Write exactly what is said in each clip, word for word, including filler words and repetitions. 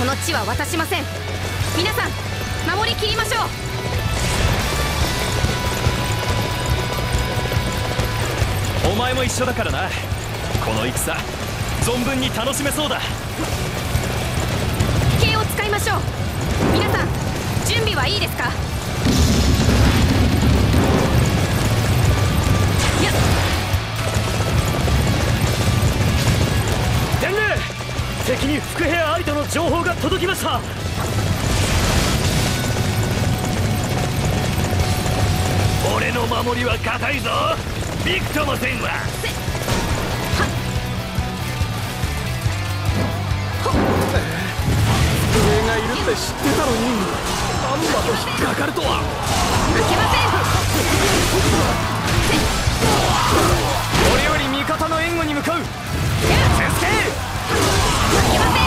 この地は渡しません。皆さん守りきりましょう。 お前も一緒だからな。この戦存分に楽しめそうだ。 騎兵を使いましょう。皆さん準備はいいですか？やっ伝令、敵に伏兵ありとの情報が届きました。 俺の守りは固いぞ。びくともせんわ。 伏兵がいるって知ってたのに、まんまと引っかかるとは。 負けません。 俺より味方の援護に向かう。 負けません。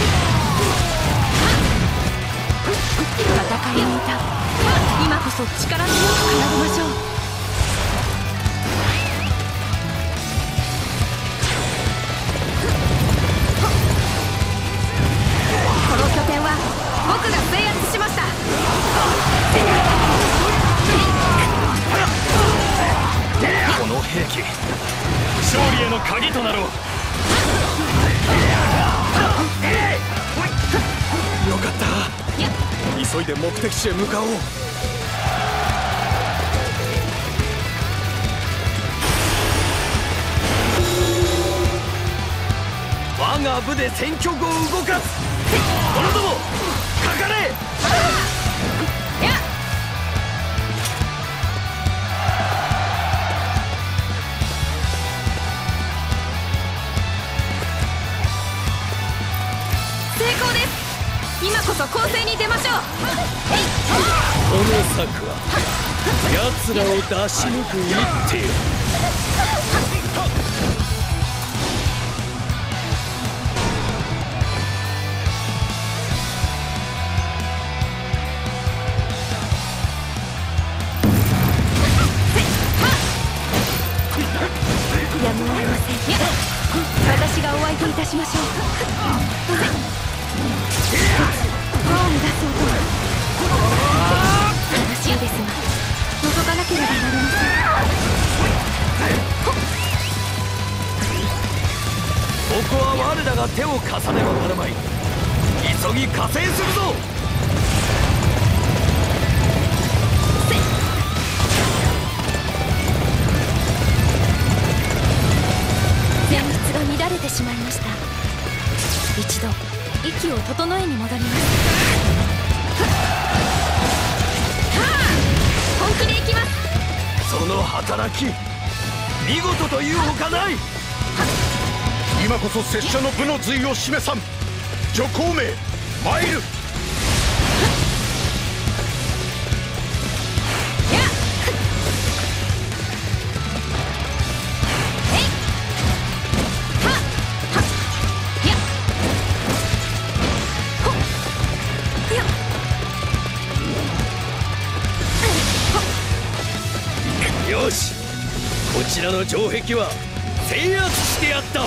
戦いにいた。今こそ力強く奏でましょう。この拠点は僕が制圧しました。 この兵器勝利への鍵となろう。 よかった。急いで目的地へ向かおう。我が部で戦局を動かす。者どもかかれ。 成功です。今こそ攻勢に出ましょう。 この策は奴らを出し抜く一手よ。 やむを得ません。私がお相手いたしましょう。輪を乱す音は悲しいですが覗かなければなりません。 ここは我らが手を重ねばならまい。急ぎ加勢するぞ。 旋律が乱れてしまいました。一度息を整えに戻ります。はあ、本気でいきます。 その働き見事というほかない。 今こそ拙者の部の髄を示さん。助攻名参る。 よし、こちらの城壁は制圧してやったわ。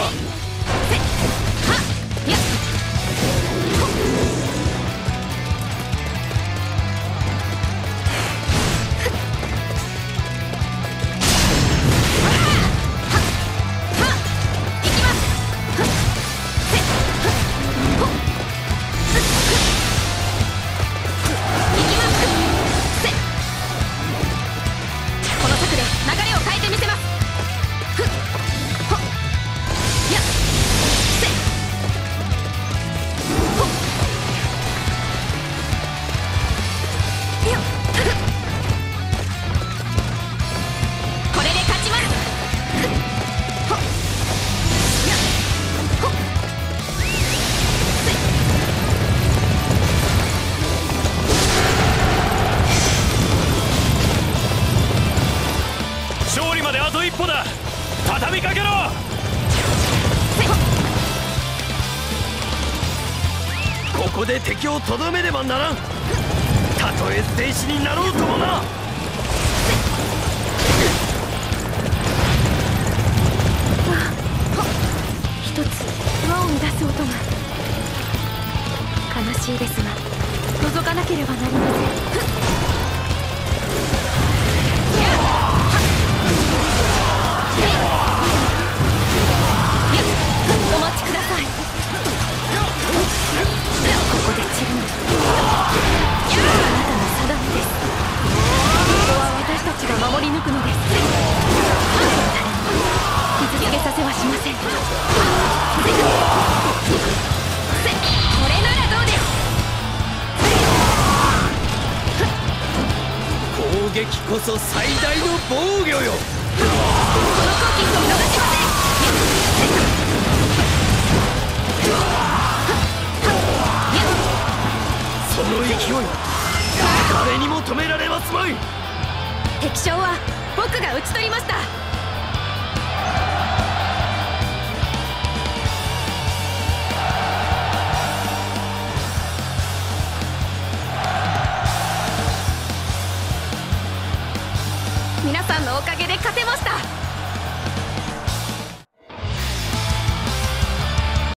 畳みかけろ。 ここで敵をとどめねばならん。たとえ戦士になろうともな。 一つ輪を乱す音が。悲しいですが覗かなければなりません。お待ちください。ここで散るのあなたの定めです。ここは私たちが守り抜くのです。傷つけさせはしません。これならどうです。 攻撃こそ最大の防御よ。 この攻撃を逃しません。 その勢い誰にも止められますまい。 敵将は僕が討ち取りました。皆さんのおかげで勝てました。